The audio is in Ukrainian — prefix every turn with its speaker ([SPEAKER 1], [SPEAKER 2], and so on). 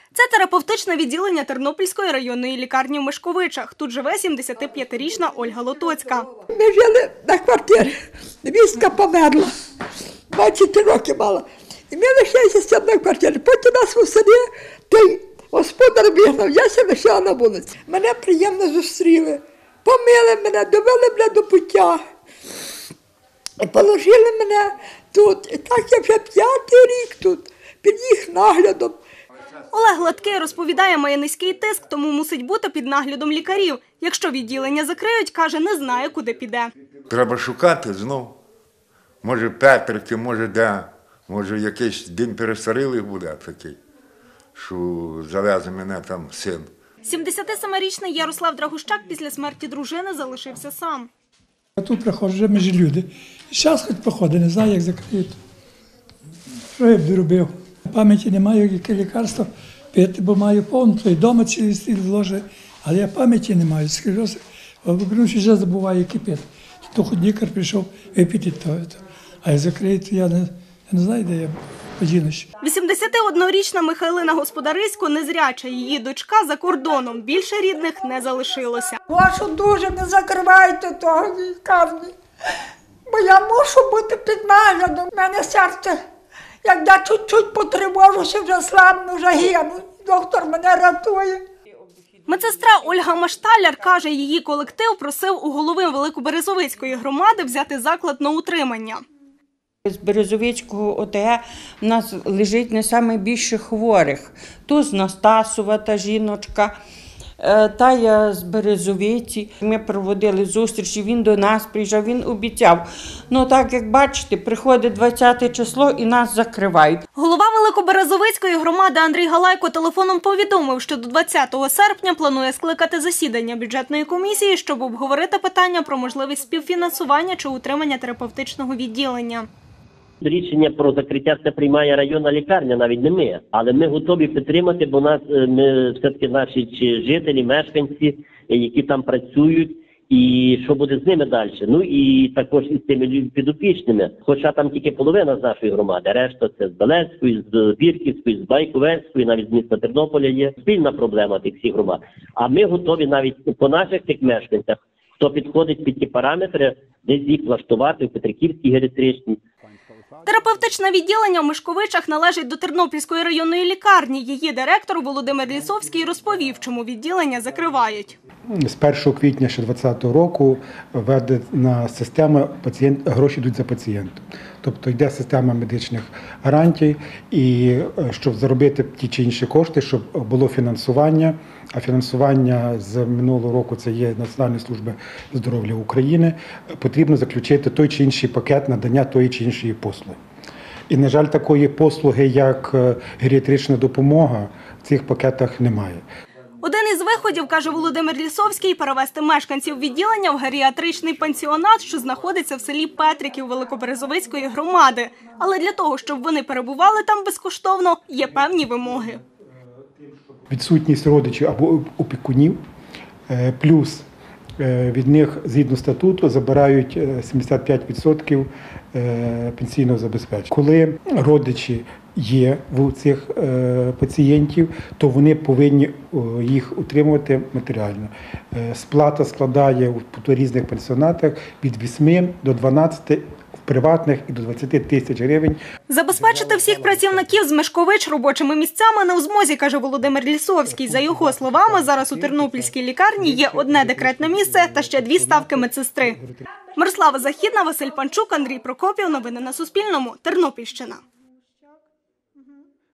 [SPEAKER 1] Це терапевтичне відділення Тернопільської районної лікарні в Мишковичах. Тут живе 75-річна Ольга Лотоцька.
[SPEAKER 2] Ми жили на квартирі. Невістка померла. 20 років мала. І ми лишилися на квартирі. Потім нас у селі той господар вигнав, я ще лишила на вулиці. Мене приємно зустріли. Помили мене, довели мене до пуття. І положили мене тут. І так я вже 5-й рік тут, під їх наглядом.
[SPEAKER 1] Олег Гладкий розповідає, має низький тиск, тому мусить бути під наглядом лікарів. Якщо відділення закриють, каже, не знає, куди піде.
[SPEAKER 3] Треба шукати знов. Може Петрики, може де, може якийсь день перестарілий буде такий, що завезе мене там син.
[SPEAKER 1] 77-річний Ярослав Драгущак після смерті дружини залишився сам.
[SPEAKER 4] Я тут приходжу, вже межі люди. Зараз хоч походить, не знаю, як закриють. Що я б робив? Пам'яті не маю, яке лікарство пити, бо маю повно, то й вдома цілий стіль вложить, але я пам'яті не маю. Скажу, вже забуваю, які пити. То хоч лікар прийшов випити то. А як закриють, то я не знаю, де я подінусь.
[SPEAKER 1] 81-річна Михайлина Господарисько незряча. Її дочка за кордоном. Більше рідних не залишилося.
[SPEAKER 2] Вашу дуже не закривайте того лікарні, бо я мушу бути під наглядом. У мене серце, як я чуть-чуть потривожуся, вже слабну, вже гину. Доктор мене рятує.
[SPEAKER 1] Медсестра Ольга Машталяр каже, її колектив просив у голови Великоберезовицької громади взяти заклад на утримання.
[SPEAKER 5] З Березовицького ОТГ у нас лежить найбільше хворих. Тут з Настасова та жіночка, та я з Березовиці. Ми проводили зустрічі, він до нас приїжджав, він обіцяв. Ну так, як бачите, приходить 20 число і нас закривають.
[SPEAKER 1] Голова Великоберезовицької громади Андрій Галайко телефоном повідомив, що до 20 серпня планує скликати засідання бюджетної комісії, щоб обговорити питання про можливість співфінансування чи утримання терапевтичного відділення.
[SPEAKER 6] Рішення про закриття це приймає районна лікарня, навіть не ми. Але ми готові підтримати, бо ми все-таки наші жителі, мешканці, які там працюють, і що буде з ними далі. Ну і також із тими підопічними. Хоча там тільки половина з нашої громади, решта це з Белецької, з Бірківської, з Байковецької, навіть з міста Тернополя є спільна проблема тих всіх громад. А ми готові навіть по наших тих мешканцях, хто підходить під ті параметри, десь їх влаштувати в Петриківській геріатричній.
[SPEAKER 1] Терапевтичне відділення в Мишковичах належить до Тернопільської районної лікарні. Її директор Володимир Лісовський розповів, чому відділення закривають.
[SPEAKER 7] З 1 квітня 2020 року введена система «Гроші йдуть за пацієнтом». Тобто йде система медичних гарантій, і щоб заробити ті чи інші кошти, щоб було фінансування, а фінансування з минулого року це є Національна служба здоров'я України, потрібно заключити той чи інший пакет надання тої чи іншої послуги. І, на жаль, такої послуги, як геріатрична допомога, в цих пакетах немає.
[SPEAKER 1] Один із виходів, каже Володимир Лісовський, перевести мешканців відділення в геріатричний пансіонат, що знаходиться в селі Петриків Великоберезовицької громади. Але для того, щоб вони перебували там безкоштовно, є певні вимоги.
[SPEAKER 7] Відсутність родичів або опікунів, плюс від них, згідно статуту, забирають 75% пенсійного забезпечення. Коли родичі є в цих пацієнтів, то вони повинні їх утримувати матеріально. Сплата складає в різних пансіонатах від 8 до 12, в приватних і до 20 тисяч гривень.
[SPEAKER 1] Забезпечити всіх працівників з Мишкович робочими місцями не в змозі, каже Володимир Лісовський. За його словами, зараз у Тернопільській лікарні є одне декретне місце та ще 2 ставки медсестри. Мирослава Західна, Василь Панчук, Андрій Прокопів. Новини на Суспільному. Тернопільщина.